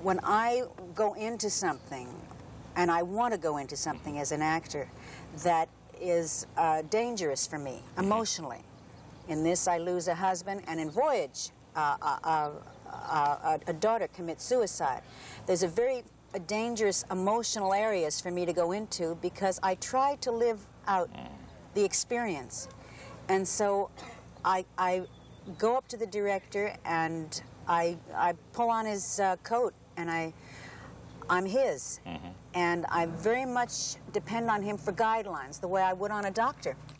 when I go into something, and I want to go into something as an actor, that is dangerous for me, emotionally. In this, I lose a husband, and in Voyage, a daughter commits suicide. There's a very dangerous emotional areas for me to go into because I try to live out the experience. And so I go up to the director and I pull on his coat and I'm his. And I very much depend on him for guidelines, the way I would on a doctor.